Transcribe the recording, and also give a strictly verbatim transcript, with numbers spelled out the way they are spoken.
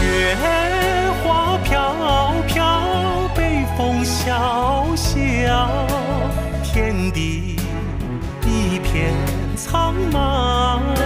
雪花飘飘，北风萧萧，天地一片苍茫。